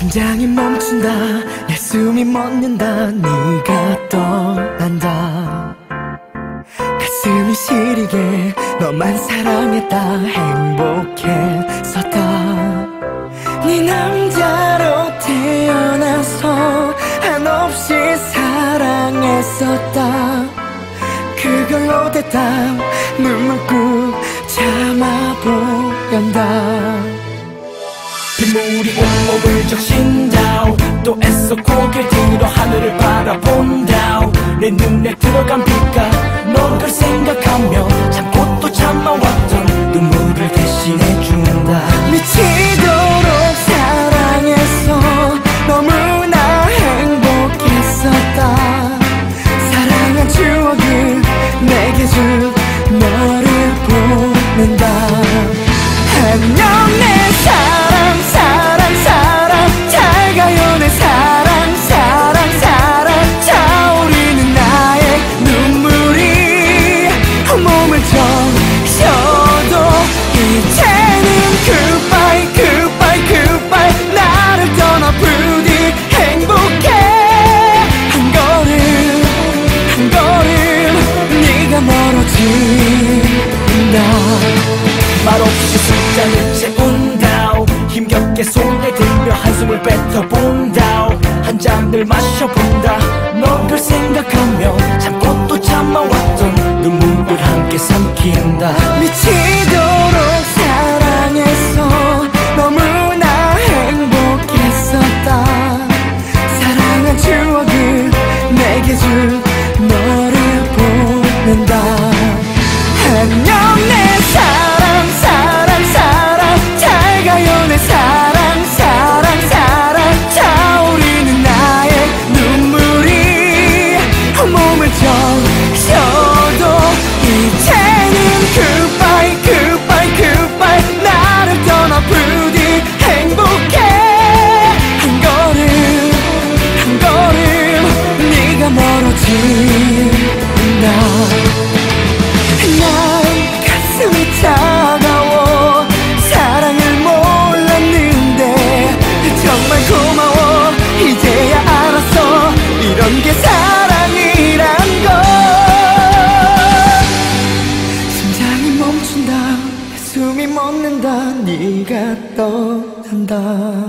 심장이 멈춘다, 내 숨이 멎는다, 네가 떠난다. 가슴이 시리게 너만 사랑했다, 행복했었다. 네 남자로 태어나서 한없이 사랑했었다. 그걸로 됐다, 눈물 꾹 참아보련다. 빗물이 온몸을 적신다. 또 애써 고개 들어 하늘을 바라본다. 내 눈에 들어간 빛과 너를 생각하며 참고 또 참아왔던 눈물을 대신해준다. 미치도록 사랑했어, 너무나 행복했었다. 사랑한 추억을 내게 준 너를 보낸다. 안녕 내 사랑 사랑 사랑, 잘 가요 내 사랑 사랑 사랑. 차오르는 나의 눈물이 몸을 적셔도 이제는 goodbye goodbye goodbye. 나를 떠나 부디 행복해. 한 걸음 한 걸음 네가 멀어진다. 말없이 숫자를 채운다. 힘겹게 손에 들며 한숨을 뱉어본다. 한 잔을 마셔본다. 너를 생각하며 참고 또 참아왔던 눈물을 함께 삼킨다. 미치도록 사랑했어, 너무나 행복했었다. 사랑한 추억을 내게 준 너를 보낸다. 안녕 내 사랑 사랑 사랑, 잘 가요 내 사랑 사랑 사랑. 차오르는 나의 눈물이 몸을 적셔도 이제는 goodbye goodbye goodbye. 나를 떠나 부디 행복해. 한 걸음 한 걸음 네가 멀어진다. 난 가슴이 차가워 사랑을 몰랐는데 정말 고마워. 이제야 알았어, 이런 게 사랑이란 걸. 심장이 멈춘다, 숨이 멎는다, 네가 떠난다.